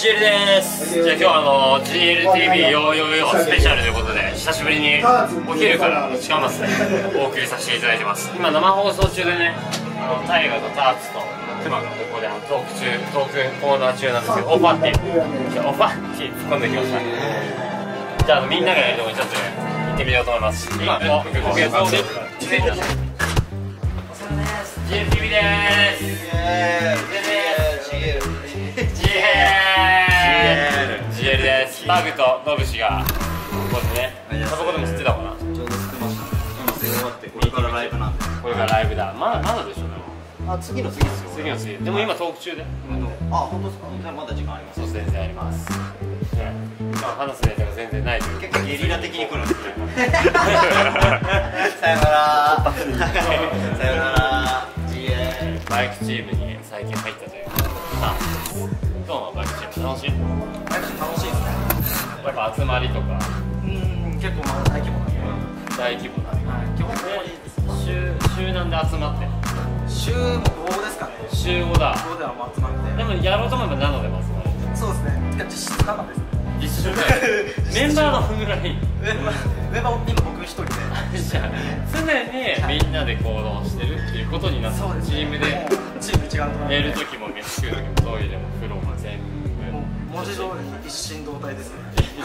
GL です。じゃあ今日はGLTV ヨーヨーヨースペシャルということで久しぶりにお昼から近松でお送りさせていただいてます。今生放送中でね、タイガとターツとクマがここでトークコーナー中なんですけど、オファッティ突っ込んできました。じゃあみんながやるところにちょっと行ってみようと思います。今僕やってGLTV でーす。GL です。バグとノブシがここでね、そこでも知ってたかな。 ちょうど知ってました。今終わってこれからライブなんで。 これがライブだ。まだでしょ。 あ、次の次ですよ。 次の次。でも今トーク中で。 あ、本当ですか。じゃあまだ時間あります。 そう全然あります。話すネタが全然ないという。 結構ゲリラ的に来るんですね。さよなら。さよなら。GL。 バイクチームに最近入ったという。今日のバイクチーム楽しい？ バイクチーム楽しいですね。 やっぱ集まりとか。 結構大規模なんで。 大規模な。 基本的に週なんで集まって。 週5ですかね。 週5だ。 5ではもう集まって。 でもやろうと思えば7でも集まる。 そうですね。実質7ですね。 実質メンバーの分ぐらい。 メンバー今僕一人で。 じゃあ常にみんなで行動してるっていうことになって、チームで寝る時も飯食う時もトイレも風呂も全部文字通り一心同体ですね。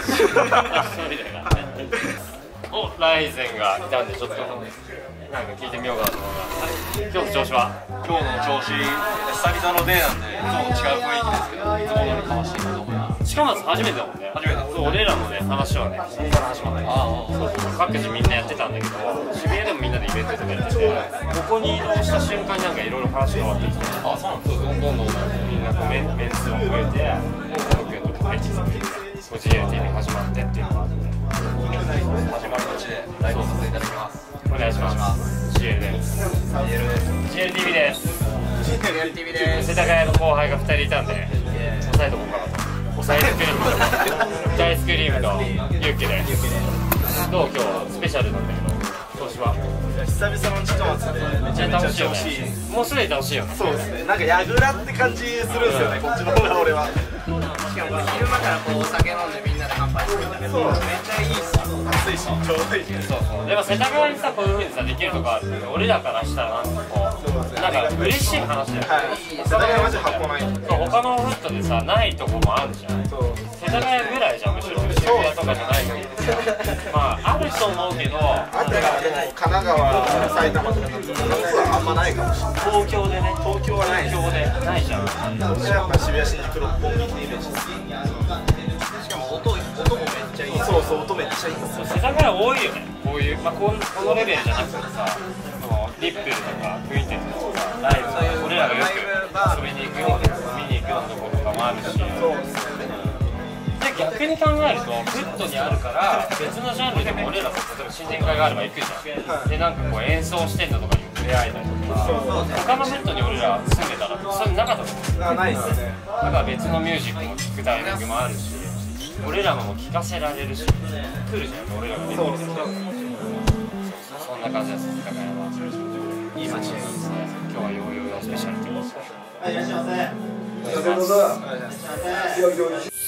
お、ライゼンがいたんでちょっとなんか聞いてみようかなと思います。今日の調子は？ 今日の調子、久々のデーなんで、いつもと違う雰囲気ですけど、いつものにかましていくと思います。 近松初めてだもんね。 初めて。 そう、俺らのね、話はね、そこから始まらない。各自みんなやってたんだけど、渋谷でもみんなでイベントとかやってて、ここに移動した瞬間になんかいろいろ話が変わってきて、あ、そうなんですよ。どんどんみんなこうメンツを増えて、東京とか入ってきて、GLTV 始まってっていうのがあって、 始まるうちでライブさせていただきます。 お願いします。GL です。GLTV です。 GLTV です。 世田谷の後輩が2人いたんで、抑えとこうかなと。抑えスクリームと大スクリームとユッケです。どう今日スペシャルなんだけど、調子は？ 久々の近松でめちゃめちゃ楽しいよね。 もうすでに楽しいよね。 そうですね。なんかやぐらって感じするんですよね。こっちの方が俺は。 しかも昼間からこうお酒飲んでみんなで乾杯するんだけど、めっちゃいいっすよ。 暑いし、ちょうどいい。 そうそう。でも世田谷にさ、こういう風にさできるとこあるけど、俺らからしたらなんかこうなんか嬉しい話だよね。 はい。世田谷マジ箱ない。 そう、他のフットでさないとこもあるじゃん。世田谷ぐらいじゃん、むしろ渋谷とかじゃない限りさ。まああると思うけど、 あったらでも神奈川、埼玉とかあんまないかもしれない。 東京でね。 東京はない。 東京でないじゃん。 やっぱ渋谷新宿六本木ってイメージです。 しかも音もめっちゃいい。 そうそう、音めっちゃいいんですよ。 世田谷多いよね。こういう、まあ、このレベルじゃなくてさ、リップルとかクインテットとかライブ、俺らがよく遊びに行くような見に行くようなところとかもあるし、で逆に考えるとフットにあるから別のジャンルでも俺らさ、例えば新年会があれば行くじゃん。でなんかこう演奏してんのとかに触れ合えたりとか、他のフットに俺ら住んでたらそれなかったと思う。 ないですね。 だから別のミュージックも聴くタイミングもあるし、俺らも聴かせられるし、来るじゃん、俺らが出てる。そんな感じです、世田谷は。いい街ですね。今日はヨーヨーヨースペシャルということで。 はい、いらっしゃいませ。どうぞ。